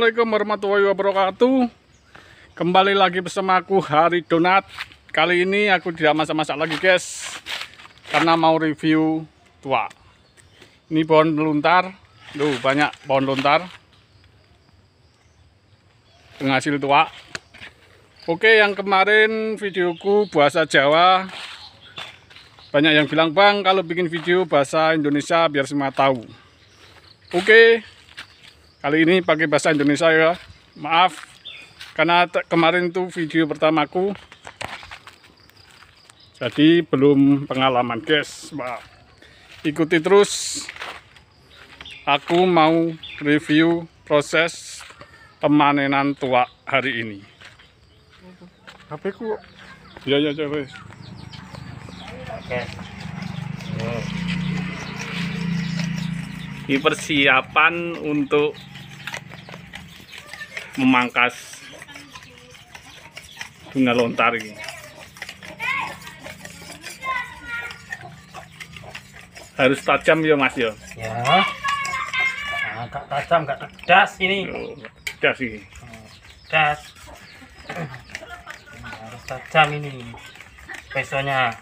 Assalamualaikum warahmatullahi wabarakatuh. Kembali lagi bersama aku Hari Donat. Kali ini aku tidak masak-masak lagi guys, karena mau review tuak. Ini pohon lontar. Duh, banyak pohon lontar penghasil tuak. Oke, yang kemarin videoku bahasa Jawa, banyak yang bilang, "Bang, kalau bikin video bahasa Indonesia biar semua tahu." Oke, kali ini pakai bahasa Indonesia ya. Maaf, karena kemarin itu video pertamaku, jadi belum pengalaman guys. Maaf. Ikuti terus. Aku mau review proses pemanenan tuak hari ini. HP ku. Ya coba. Oke. Ini persiapan untuk memangkas bunga lontar ini. Harus tajam ya Mas ya. Ya. Nah, gak tajam, gak pedas ini. Pedas ini. Pedas. Harus tajam ini. Pesonya.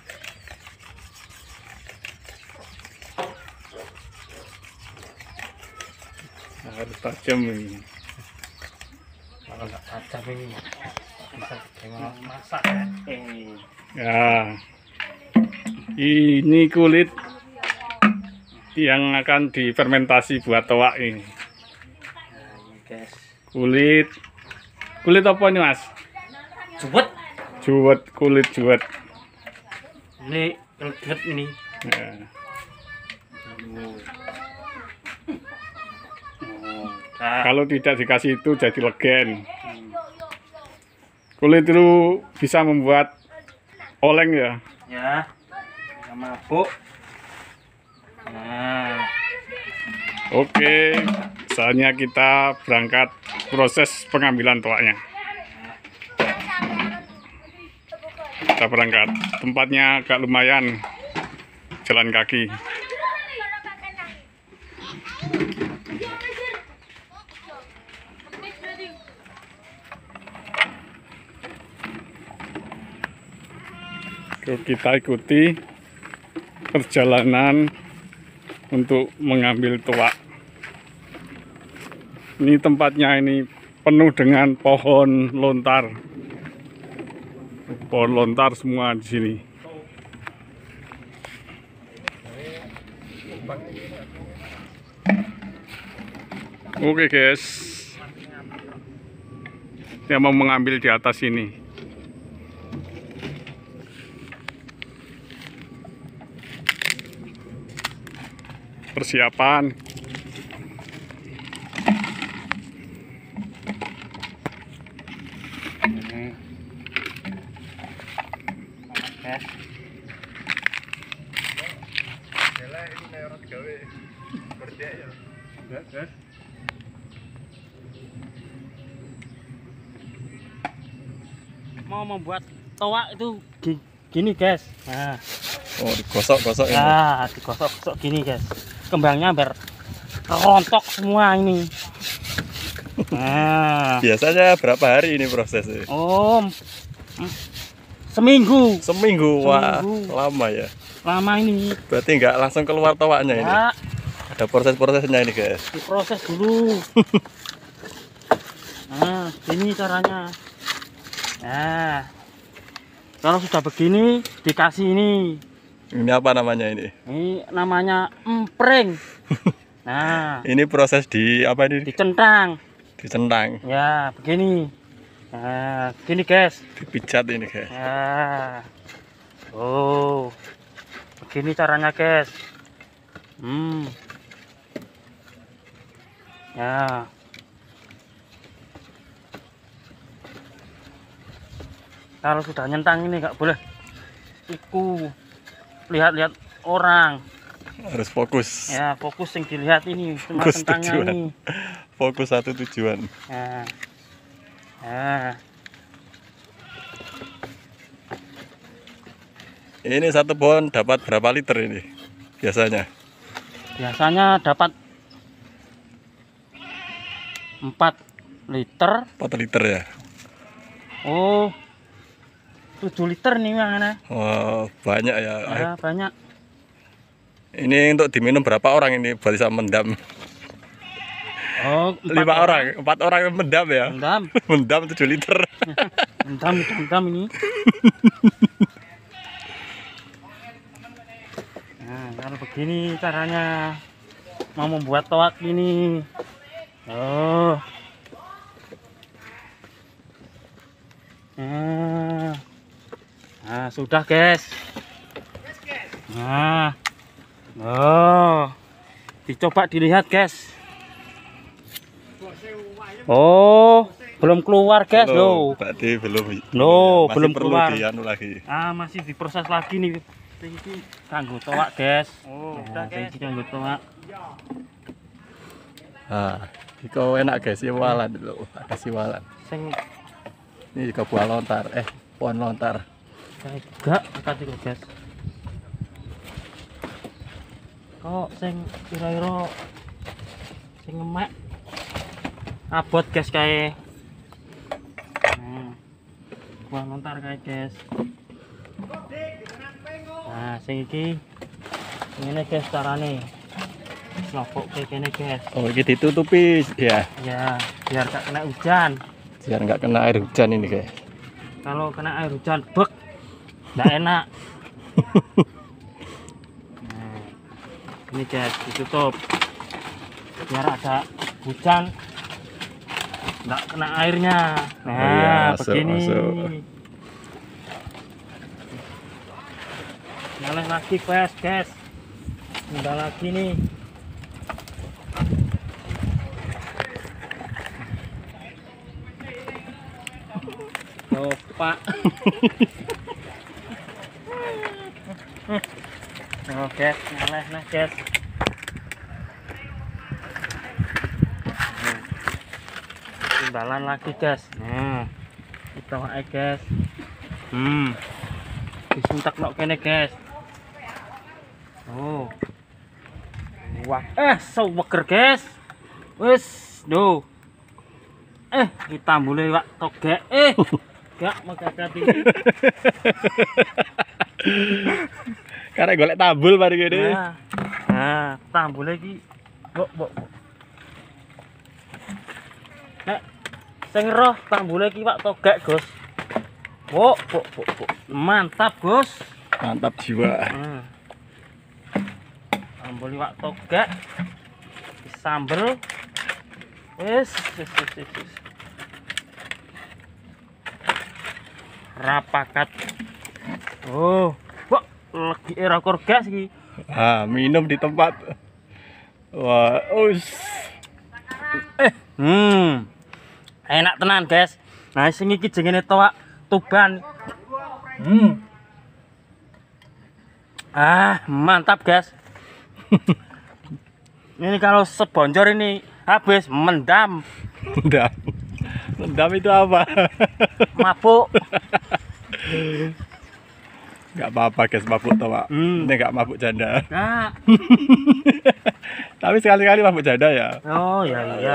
Harus tajam ini. Kalau nggak tajam ini bisa masak Ya, ini kulit yang akan difermentasi buat toak ini. Nah, ini guys. Kulit apa ini Mas? Juwet. Juwet, kulit juwet. Ini juwet ini. Ya. Nah, Kalau tidak dikasih itu jadi legen. Kulit itu bisa membuat oleng ya. ya. Bisa mabuk. Nah, Oke, saatnya kita berangkat proses pengambilan toaknya. Kita berangkat. Tempatnya agak lumayan, jalan kaki. Kita ikuti perjalanan untuk mengambil tuak. Ini tempatnya ini penuh dengan pohon lontar. Pohon lontar semua di sini. Oke guys, saya mau mengambil di atas ini. Persiapan. mau membuat toak itu gini guys. Nah, Oh, digosok-gosok ini. ya digosok-gosok gini guys. Kembangnya biar kerontok semua ini. Nah, Biasanya berapa hari ini prosesnya? seminggu. Seminggu. Wah, Seminggu. lama ya. Lama ini. Berarti nggak langsung keluar toaknya ini. Ya, Ada proses-prosesnya ini guys. diproses dulu. Nah, ini caranya. Nah, kalau sudah begini dikasih ini. Ini apa namanya ini? Ini namanya empring. Nah, Ini proses di apa ini? dicentang. Dicentang, Ya, begini. Nah, begini guys. dipijat ini guys. Ya. Oh. Begini caranya, guys. Ya. Kalau sudah nyentang ini nggak boleh lihat-lihat orang. Harus fokus. Ya, fokus yang dilihat ini cuma Fokus centangnya tujuan. ini. Fokus satu tujuan. Nah. Nah. Ini satu pohon dapat berapa liter ini biasanya? Biasanya dapat 4 liter. 4 liter ya. Oh, 7 liter nih mana? Oh, banyak ya. Ya, banyak. Ini untuk diminum berapa orang ini bisa mendam? Oh, 5 orang, 4 orang mendam ya. Mendam. Mendam 7 liter. Mendam ini. Nah, kalau begini caranya mau membuat toak ini. Oh. Nah, sudah guys. Nah, oh, dicoba dilihat guys. Oh, belum keluar guys loh. Berarti belum. Loh, masih belum perlu keluar. dianu lagi. Masih diproses lagi nih. Ini kanggo toak guys. Oh, udah guys. Ini kanggo toak. Kau enak guys, siwalan dulu. Ada siwalan. Sing Ini juga buah lontar, pohon lontar. kayak juga akad itu guys. Kok sing kira-kira sing ngemek abot guys kayak. Buah lontar kayak guys. Nah, sing iki ngene guys carane. Slopok kayak gini guys. Oh, ini ditutupi ya. Ya, biar gak kena hujan. Biar nggak kena air hujan ini guys. Kalau kena air hujan bek nggak enak. Nah, ini guys ditutup biar ada hujan nggak kena airnya. Nah, iya, masuk, begini masuk. nyalain lagi guys udah lagi nih. Pak. Oke, nyaleh nah guys. Timbalan lagi guys. Nah, kita wae guys. Disuntak nok kene guys. Oh. Wah, seweger guys. Wis, do. Kita mulai wak togek. Gak makati. Karena golek tambul mari gini. Nah, tambul lagi. Bok. Sing roh tambul lagi Pak togek, Gus. Bok. Mantap, Gus. Mantap jiwa. Tambul Pak togek. Disambel. Wis. Rapakat. Oh, kok lagi rakor gas iki. Minum di tempat. Wah, Enak tenan, guys. Nah, sing iki jenenge toak Tuban. Mantap, guys. Ini kalau sebonjor ini habis mendam. Mendam itu apa? Mabuk. Gak apa-apa guys, mabuk tau Pak. Ini gak mabuk janda. Nah. Tapi sekali-kali mabuk janda ya. Oh iya.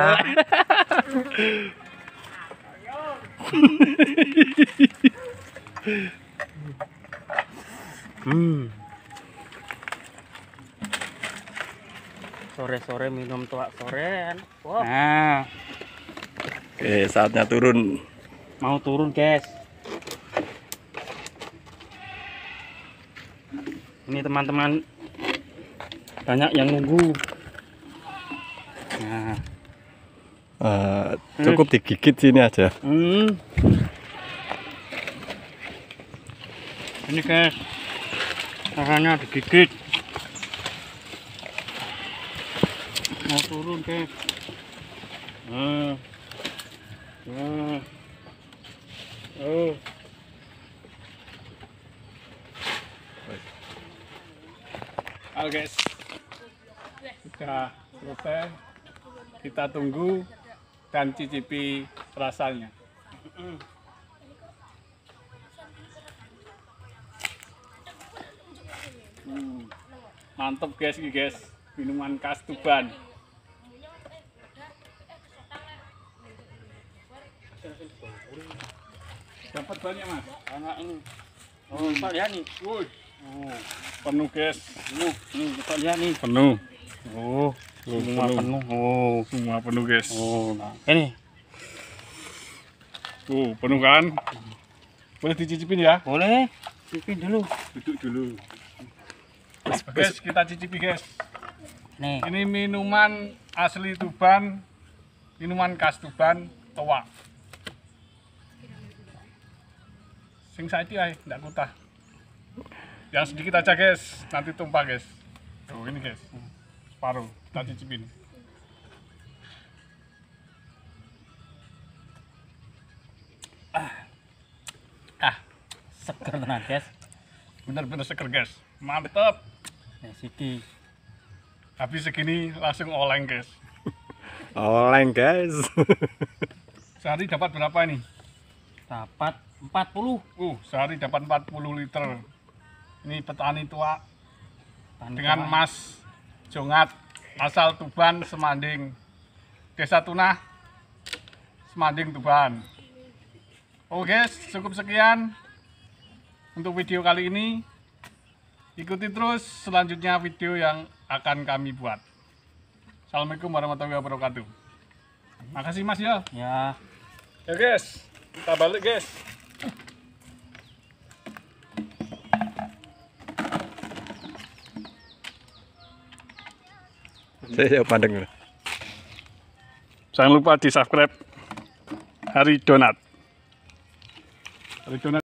Sore-sore minum toak sorean. Wow. Nah, Oke, saatnya turun. mau turun guys. Ini teman-teman banyak yang nunggu. Nah, Cukup digigit sini aja. Ini guys, caranya digigit. Mau turun guys. Halo guys, sudah selesai. Kita tunggu dan cicipi rasanya. Mantap guys, ini guys, minuman khas Tuban. Dapat banyak mas. Anak ini. Oh, Pak lihat nih. Woi, Oh, penuh guys. nih Pak lihat nih. Penuh. Oh, semua penuh. penuh. Oh, Semua penuh guys. oh, nah ini Penuh kan? Boleh dicicipin ya? boleh. Cicipin dulu. Duduk dulu. Guys, kita cicipi guys. Nih. Ini minuman asli Tuban, minuman khas Tuban, toa. Sing saiki ae, ndak kutah. Yang sedikit aja guys, nanti tumpah guys. Tuh ini guys, separuh, kita cicipin. Seger tenan, guys. Bener-bener seger guys, mantep. Ya siki. Habis segini langsung oleng guys. Oleng guys. Sehari dapat berapa ini? Dapat 40. Sehari dapat 40 liter. Ini petani tua Tani dengan kawan. Mas Jongat, asal Tuban, Semanding, Desa Tunah, Semanding, Tuban. Oke guys, cukup sekian untuk video kali ini. Ikuti terus selanjutnya video yang akan kami buat. Assalamualaikum warahmatullahi wabarakatuh. Makasih mas ya. Ya. Ya guys, kita balik guys. Saya pandang. Jangan lupa di subscribe Hari Donat. Hari Donat.